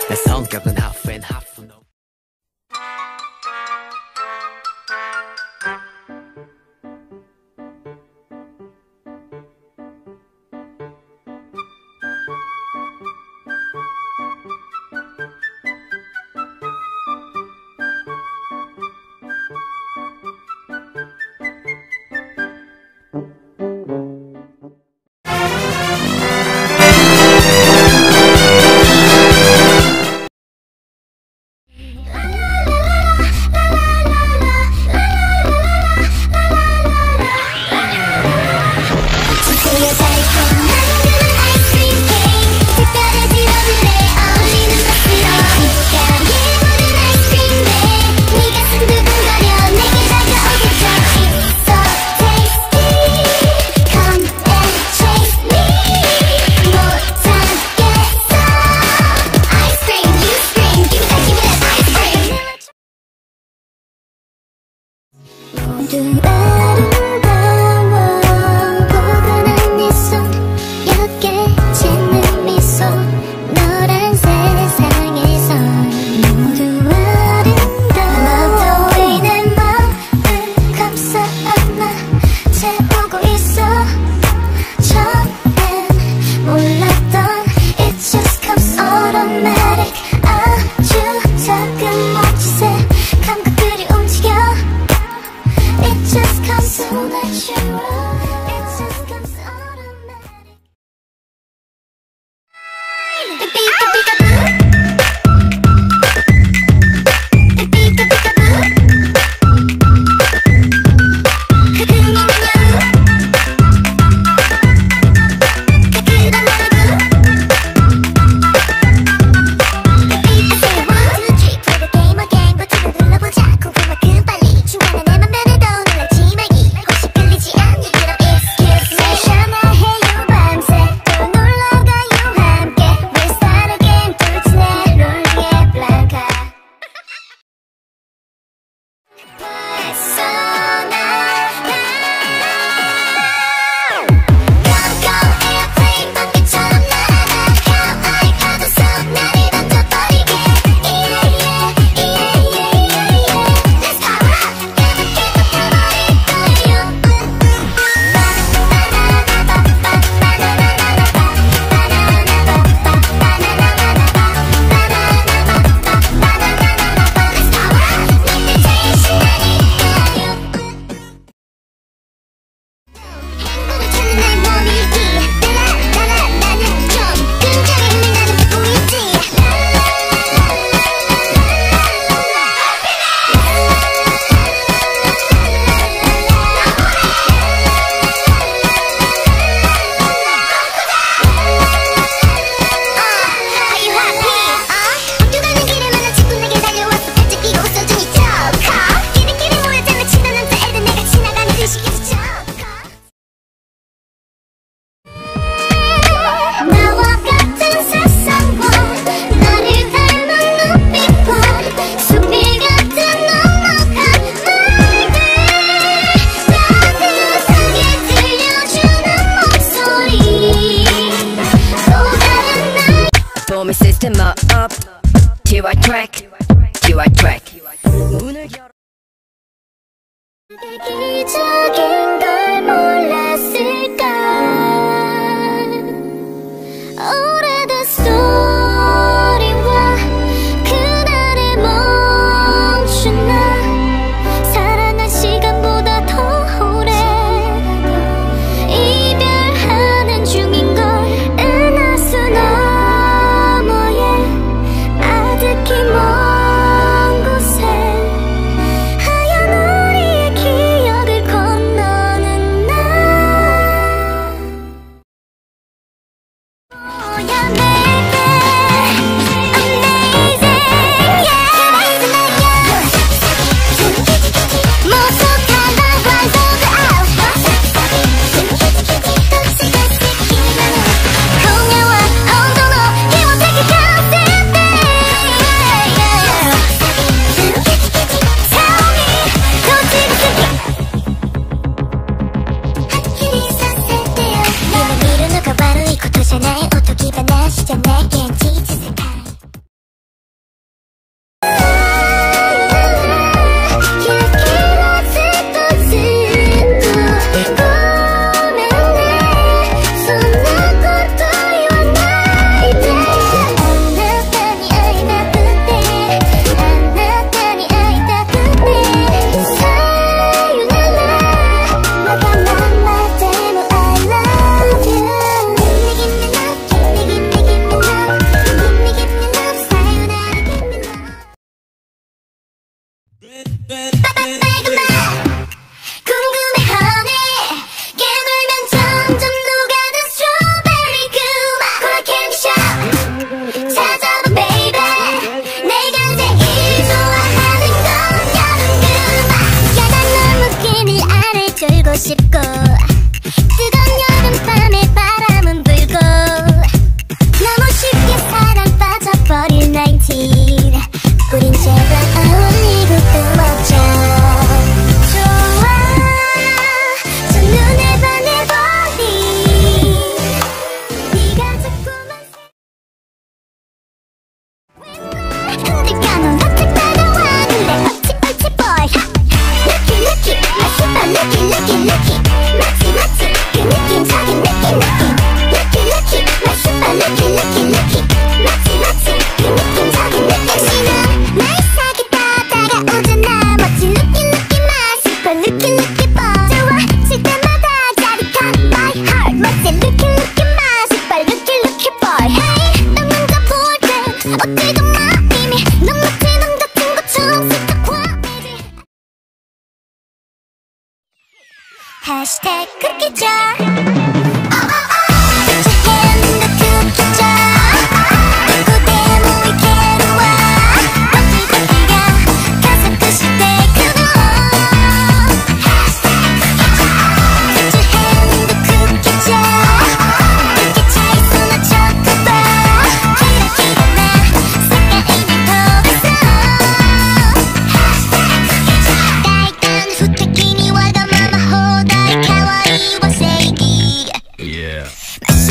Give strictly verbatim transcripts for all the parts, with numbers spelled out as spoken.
내 성격은 half and half no. 모두 아름다워 포근한 네 손 약해지는 미소 너란 세상에서 모두 아름다워 너도 내 맘을 감싸 안아 채우고 있어 처음엔 몰랐던 It just comes automatic 아주 작은 멋짓에 감각들이 움직여 It just comes so natural. It just comes automatic. Pika pika boo. Pika pika boo. 그그는 요. 그그란 말고. Pika say one two three play the game again. 버튼을 눌러보자. 궁금하군 빨리 중간에 내 맘 변해도 놀라지 말기 혹시 끌리지 않니 그럼 excuse me 샤나해요 밤새 또 놀러가요 함께 We'll start again 뚫지 내 롤링의 블랑카 벌써 나가 Go go airplane 번개처럼 날아가 하와이 파도 속 나를 던져버리게 Yeah yeah yeah yeah yeah Let's power up never give up 가버릴 거예요 Let's power up 내게 제일 신나니까요 행복을 찾는 내 몸이 라라라라 나는 좀 굉장히 힘이 나는 게 보이지 Are you happy? 학교 가는 길에만 자꾸 내게 달려와서 팔짱 끼고 웃어주니 좋고 끼리끼리 모여 장난치던 남자애들 내가 지나가는 듯이 계속 좋고 나와 같은 세상과 나를 닮은 눈빛과 숲이 같은 넉넉한 말들 따뜻하게 들려주는 목소리 또 다른 날 Pull me system up, T Y track, T Y track. 문을 열어. 기적인 걸 몰랐을까 오래된 스토리와 그날의 멈춘 날 사랑한 시간보다 더 오래 이별하는 중인 걸 은하수 너머에 아득히 먼 곳에 하얀 우리의 기억을 건너는 날 뭐야 내게 amazing yeah 모속한 날 완성도 out 공허와 엉덩어 He will take it down step Tell me 더 지금 하늘이 있었을 때요夢見るのが悪いことじゃないおとぎ話じゃ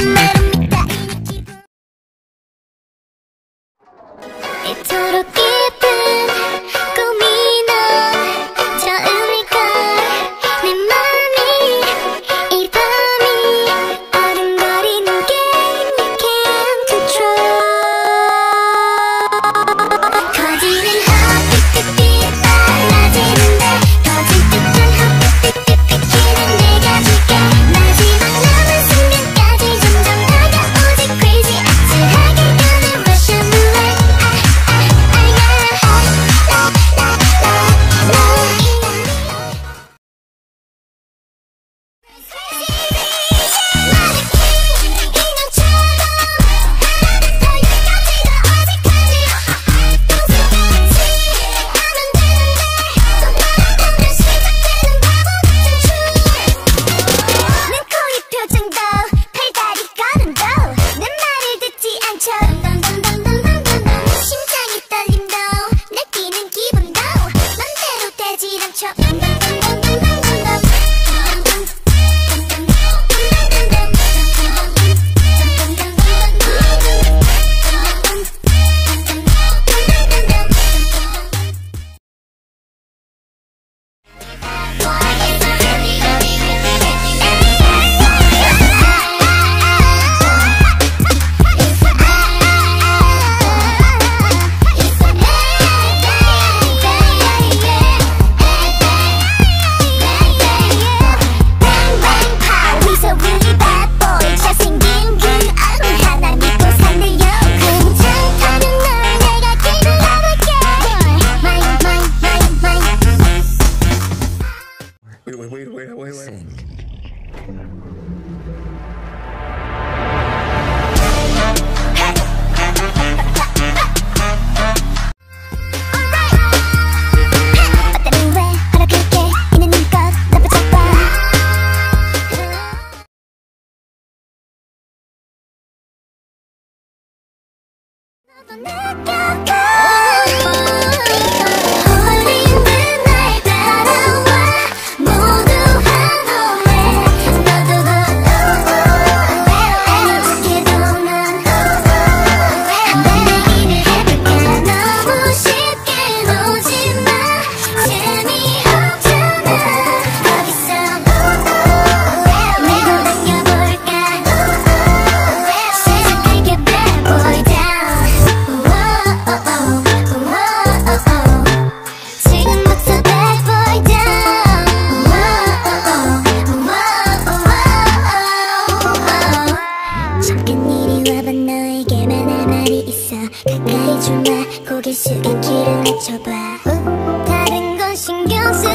이토록 깊은 꿈이 넌 처음일걸. 내 맘이 이 밤이 어른거리는 게임 you can't control. 커지는 heartbeat 빨라지는데 커진 듯한 heartbeat 피키는 내가 줄게. 마지막 남은 순간까지 점점 다가오지 crazy 아찔하게 가는 rush away. 심장이 떨림도 느끼는 기분도 맘대로 되질 않죠. Wait, wait, wait, wait, wait, wait. Sing. 가까이 좀 와 고개 숙여 귀를 맞춰봐. 다른 건 신경 쓰